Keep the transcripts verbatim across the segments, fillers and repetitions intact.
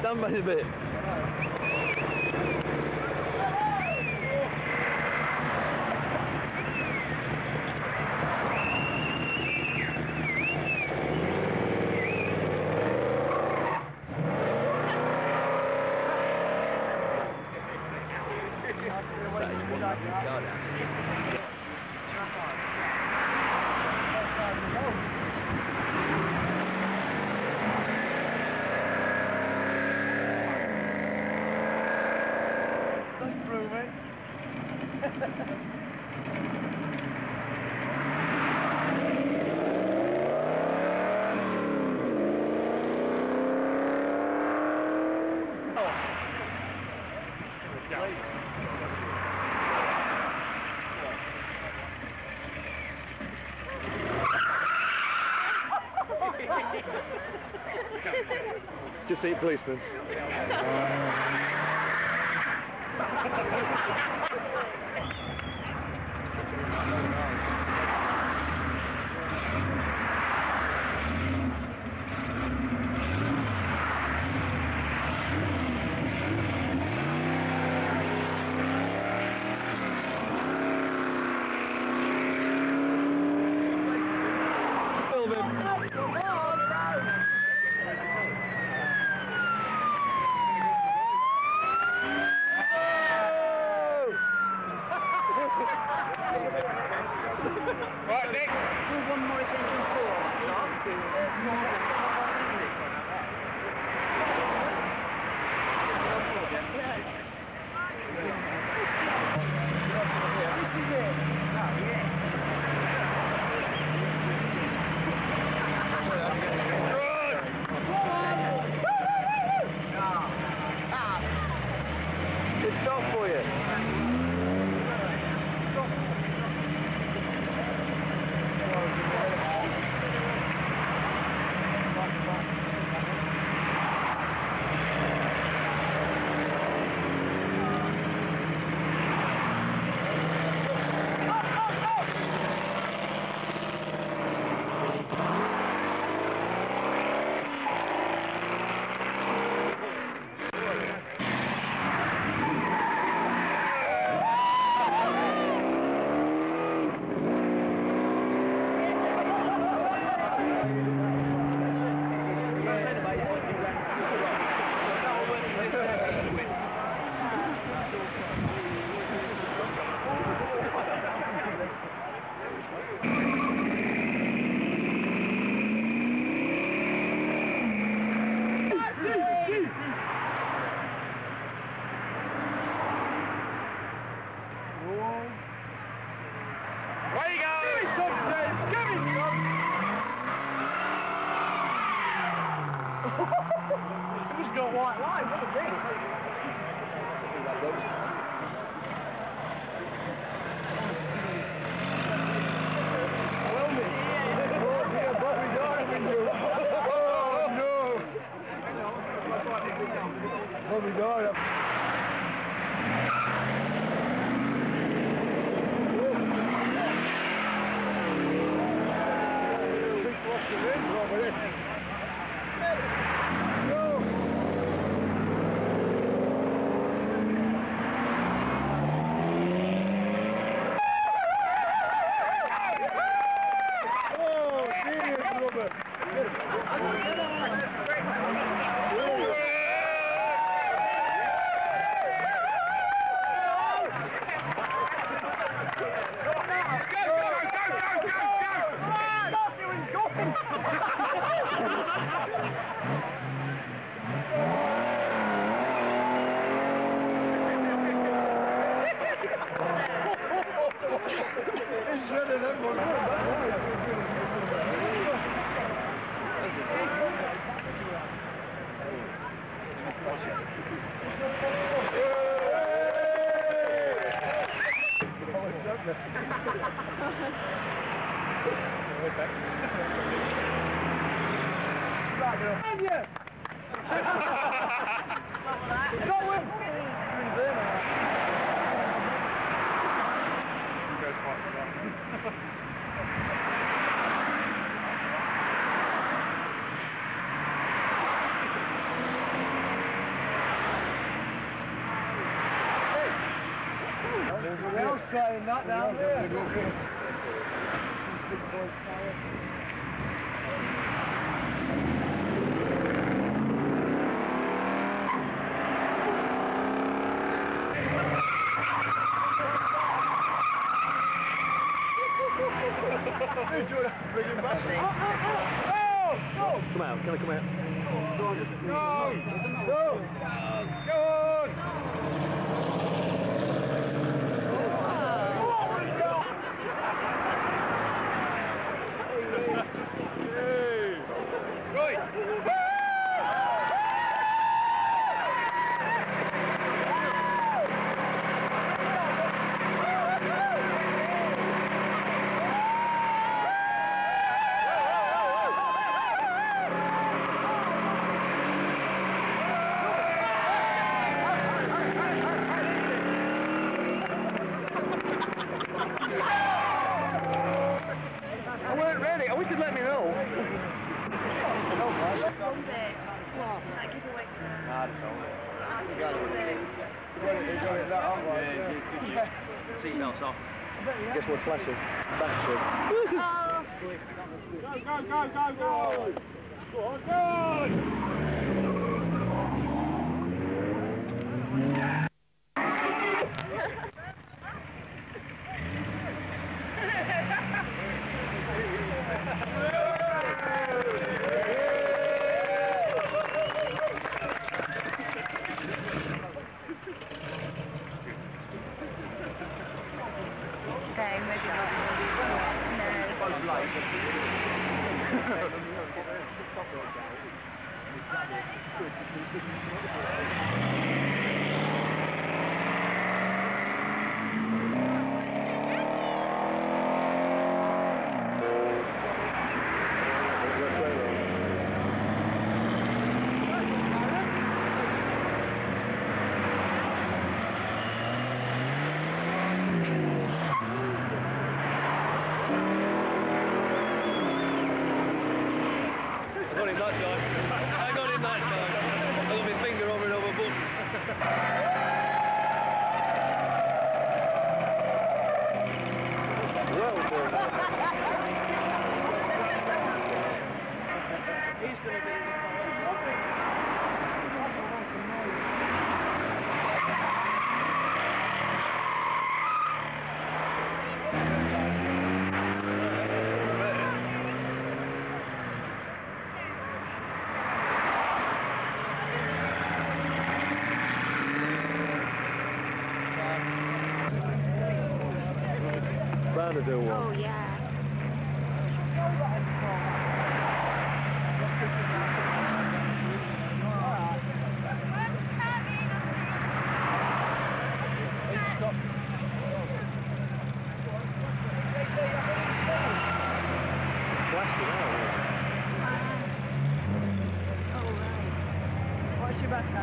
stand by a bit. That is one hundred yard actually. Let's prove it. Just see policeman. Right, Nick. Do one more essential This is it. Oh, yeah. Good job for you. Where you go? Give me some, Steve. Give me some. It just got white line, what a thing. Well, miss. Oh, no. Bobby's hard up. trying that down there. Bring him back. Oh! Oh! Come out, can I come out? Go! Go! Go on! Right! I weren't ready. I wish you'd let me know. One bit. That giveaway. Nah, it's all right. I'll give it a bit. Seatbelts off. Guess what's flashing? Battery. Oh. Go, go, go, go, go! Go on, go on! Okay, maybe not. I got him that time. I got him that time. I got my finger over and over button. Well done. He's going to get it before. Bound to do one. Oh, yeah. Blasted out. Oh, right. What's your back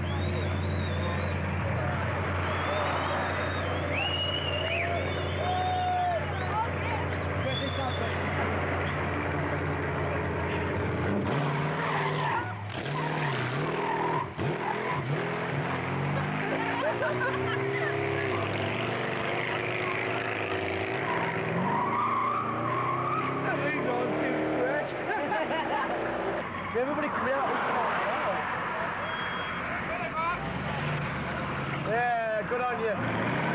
Everybody come out. Yeah, good on you.